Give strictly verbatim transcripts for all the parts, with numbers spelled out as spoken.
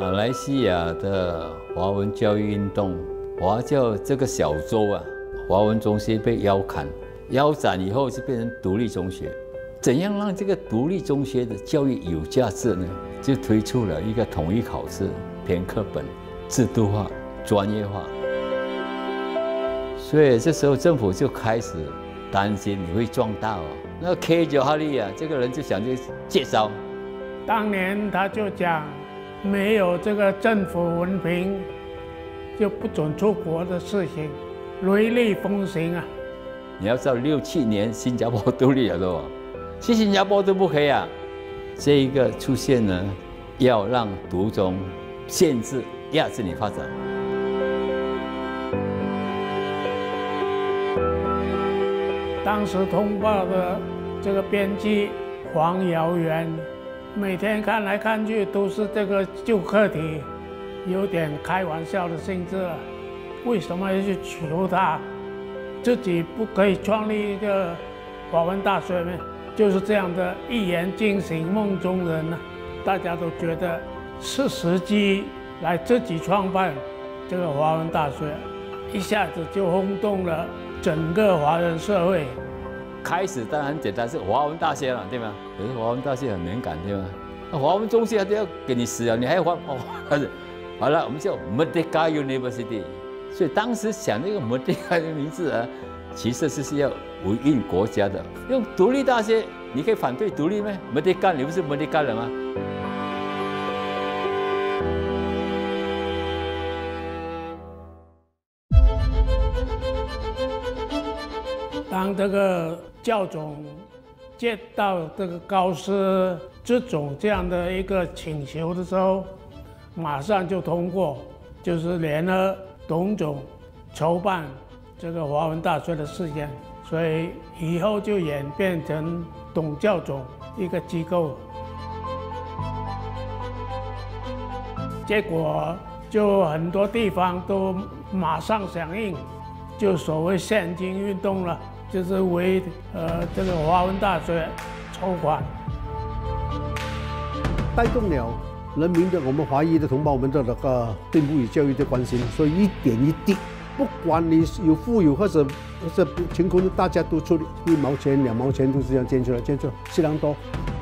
马来西亚的华文教育运动，华教这个小州啊，华文中学被腰砍、腰斩以后，就变成独立中学。怎样让这个独立中学的教育有价值呢？就推出了一个统一考试、偏课本、制度化、专业化。所以这时候政府就开始担心你会撞大哦。那个 K 九哈利啊，这个人就想去介绍。 当年他就讲，没有这个政府文凭，就不准出国的事情，雷厉风行啊！ 你要知道，六七年新加坡独立了都，去新加坡都不可以啊。这一个出现呢，要让独中限制、压制你发展。 当时通报的这个编辑黄尧元，每天看来看去都是这个旧课题，有点开玩笑的性质了。为什么要去求他自己不可以创立一个华文大学呢？就是这样的一言惊醒梦中人呢、啊，大家都觉得是时机来自己创办这个华文大学，一下子就轰动了整个华人社会。 开始当然很简单，是华文大学了，对吗？可是华文大学很敏感，对吗？那华文中学他都要给你死了，你还要华哦？好了，我们叫 Merdeka University。所以当时想那个 Merdeka 的名字啊，其实是要维运国家的。用独立大学，你可以反对独立吗 ？Merdeka， 你不是 Merdeka 人吗？ 当这个教总接到这个高师之总这样的一个请求的时候，马上就通过，就是联合董总筹办这个华文大学的事件，所以以后就演变成董教总一个机构，结果就很多地方都马上响应，就所谓现金运动了。就是为呃这个华文大学筹款， 带动了人民的我们华裔的同胞们的那个对母语教育的关心，所以一点一滴，不管你有富有或者或者贫困，大家都出一毛钱、两毛钱都是这样捐出来，捐出来，非常多。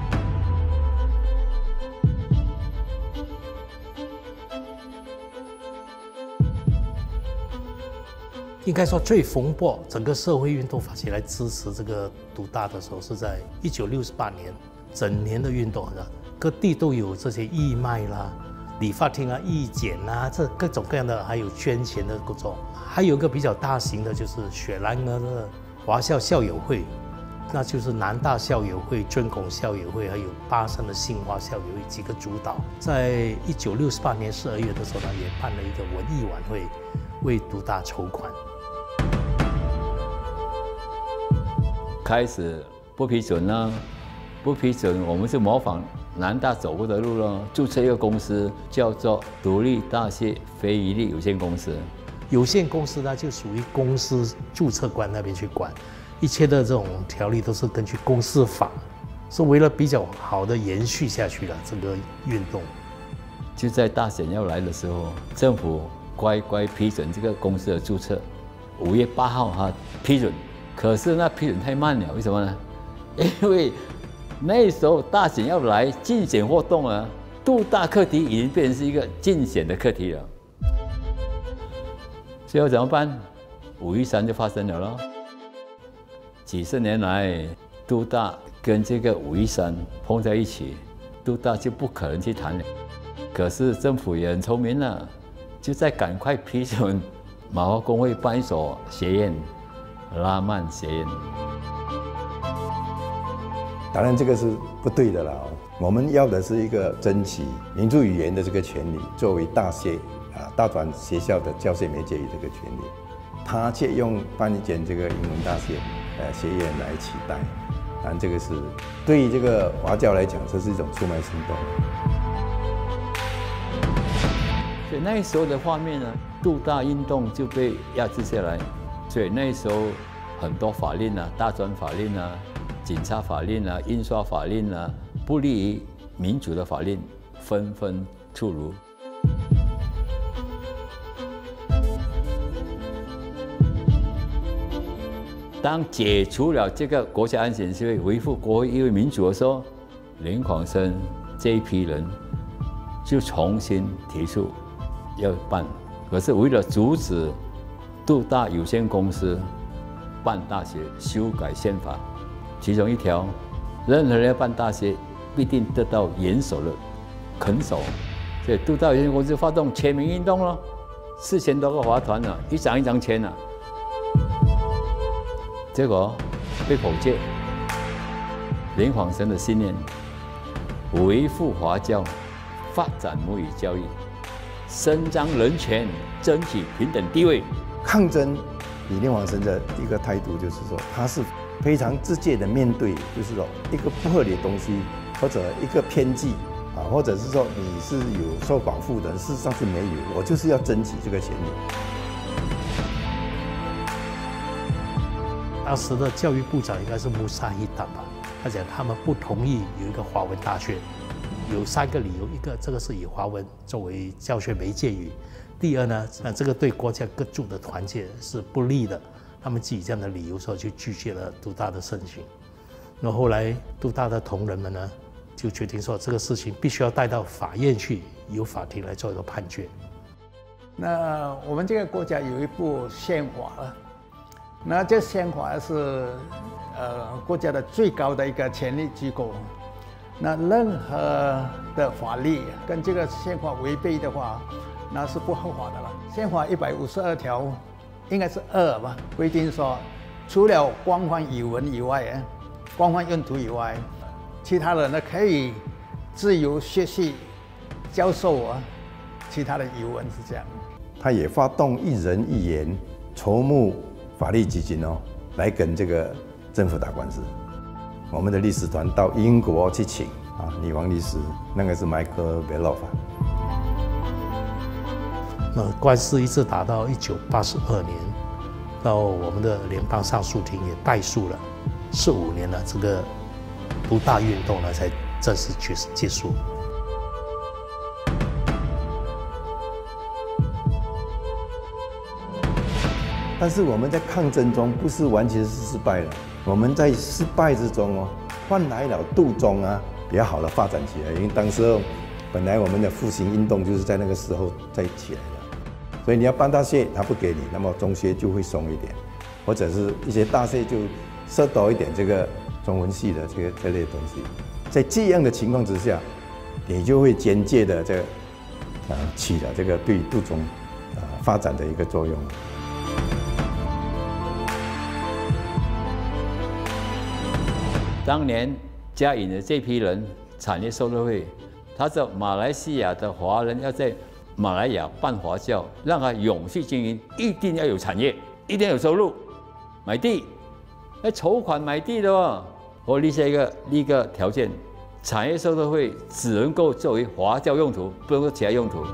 应该说最风波，整个社会运动发起来支持这个独大的时候，是在一九六八年，整年的运动的，各地都有这些义卖啦、理发厅啊、义剪啊，这各种各样的，还有捐钱的各种。还有一个比较大型的，就是雪兰莪的华校校友会，那就是南大校友会、尊孔校友会，还有巴生的杏花校友会几个主导。在一九六八年十二月的时候呢，也办了一个文艺晚会，为独大筹款。 开始不批准呢，不批准，我们就模仿南大走过的路了，注册一个公司，叫做独立大学非营利有限公司。 有限公司呢，就属于公司注册官那边去管，一切的这种条例都是根据公司法，是为了比较好的延续下去了这个运动。 就在大选要来的时候，政府乖乖批准这个公司的注册，五月八号哈批准。可是那批准太慢了，为什么呢？因为那时候大选要来，竞选活动啊，独大课题已经变成是一个竞选的课题了。最后怎么办？五一三就发生了咯。几十年来，独大跟这个五一三碰在一起，独大就不可能去谈了。可是政府也很聪明了，就在赶快批准马华工会办一所学院。拉曼学院， 当然这个是不对的了。我们要的是一个争取民族语言的这个权利，作为大学啊大专学校的教学媒介语这个权利，他却用办一间这个英文大学呃学院来取代，当然这个是对于这个华教来讲，这是一种出卖行动。 所以那时候的画面呢，独大运动就被压制下来。所以那时候很多法令啊，大专法令啊、警察法令啊、印刷法令啊，不利于民主的法令纷纷出炉。 当解除了这个国家安全协会，维护国会民主的时候，林广生这一批人就重新提出要办，可是为了阻止杜大有限公司办大学修改宪法，其中一条，任何人要办大学，必定得到严守的肯守。所以杜大有限公司发动签名运动了，四千多个华团呢，一张一张签了，结果被否决。林广生的信念，维护华教，发展母语教育，伸张人权，争取平等地位。 抗争，以林广生的一个态度就是说，他是非常直接的面对，就是说一个不合理的东西，或者一个偏激啊，或者是说你是有受保护的，事实上是没有，我就是要争取这个权利。 当时的教育部长应该是穆萨希达吧，他讲他们不同意有一个华文大学，有三个理由，一个这个是以华文作为教学媒介语。第二呢，那这个对国家各族的团结是不利的，他们基于这样的理由说就拒绝了杜大的申请。那后来杜大的同仁们呢，就决定说这个事情必须要带到法院去，由法庭来做一个判决。 那我们这个国家有一部宪法了，那这宪法是呃国家的最高的一个权力机构。那任何的法律跟这个宪法违背的话，那是不合法的了。宪法一百五十二条，应该是二吧，规定说，除了官方语文以外，官方用途以外，其他人呢可以自由学习、教授啊，其他的语文是这样。 他也发动一人一言筹募法律基金哦，来跟这个政府打官司。我们的律师团到英国去请啊，女王律师，那个是 Michael Beloff。 那官司一直打到一九八十二年，到我们的联邦上诉庭也败诉了，四五年了，这个杜大运动呢才正式结结束。 但是我们在抗争中不是完全是失败了，我们在失败之中哦，换来了杜中啊比较好的发展起来，因为当时候本来我们的复兴运动就是在那个时候再起来的。所以你要办大学，他不给你，那么中学就会松一点，或者是一些大学就设多一点这个中文系的这个这类东西。在这样的情况之下，你就会间接的这个啊起了这个对杜中啊发展的一个作用。 当年加引的这批人，产业受乐会，他是马来西亚的华人要在马来亚办华教，让他永续经营，一定要有产业，一定要有收入，买地，要筹款买地的哦。我立下一个立一个条件，产业受乐会只能够作为华教用途，不能够其他用途。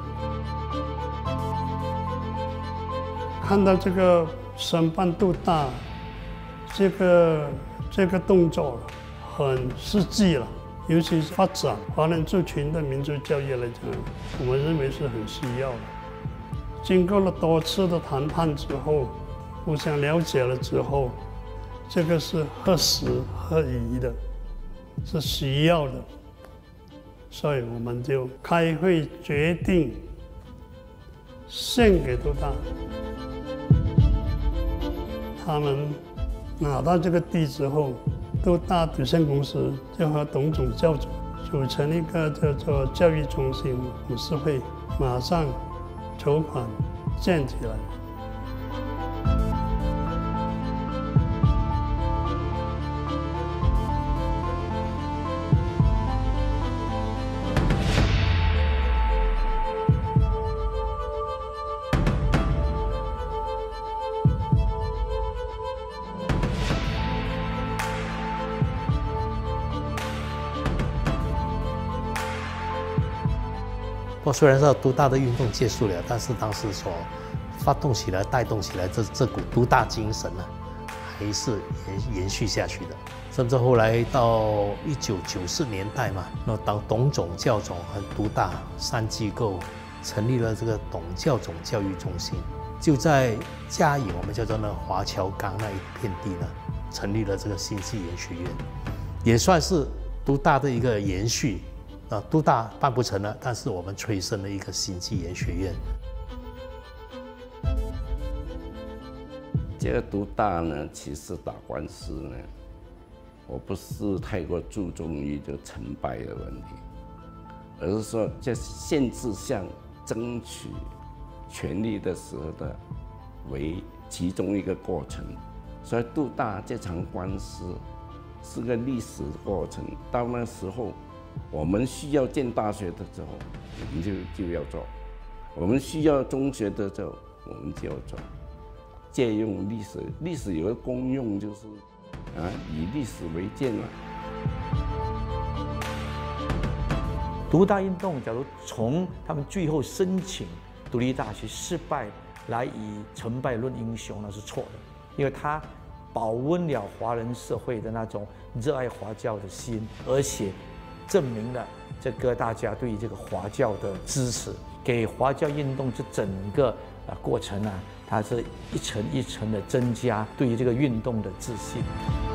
看到这个申办杜大，这个这个动作很实际了。尤其是发展华人族群的民族教育来讲，我们认为是很需要的。经过了多次的谈判之后，互相了解了之后，这个是合时合宜的，是需要的，所以我们就开会决定献给杜大。他们拿到这个地之后，杜大有限公司就和董总、教总组成一个叫做教育中心董事会，马上筹款建起来。 不过虽然说杜大的运动结束了，但是当时所发动起来、带动起来这这股杜大精神呢，还是延延续下去的。甚至后来到一九九四年代嘛，那当董总、教总和杜大三机构成立了这个董教总教育中心， 就在嘉义，我们叫做那华侨港那一片地呢，成立了这个新纪研学院，也算是都大的一个延续。啊，都大办不成了，但是我们催生了一个新纪研学院。 这个都大呢，其实打官司呢，我不是太过注重于这个成败的问题，而是说在宪制上争取权利的时候的为其中一个过程。所以都大这场官司是个历史的过程，到那时候。我们需要建大学的时候，我们就就要做；我们需要中学的时候，我们就要做。借用历史，历史有个功用就是，啊，以历史为鉴嘛。 独大运动，假如从他们最后申请独立大学失败来以成败论英雄，那是错的，因为他保温了华人社会的那种热爱华教的心，而且。证明了这个大家对于这个华教的支持，给华教运动这整个啊过程啊，它是一层一层的增加对于这个运动的自信。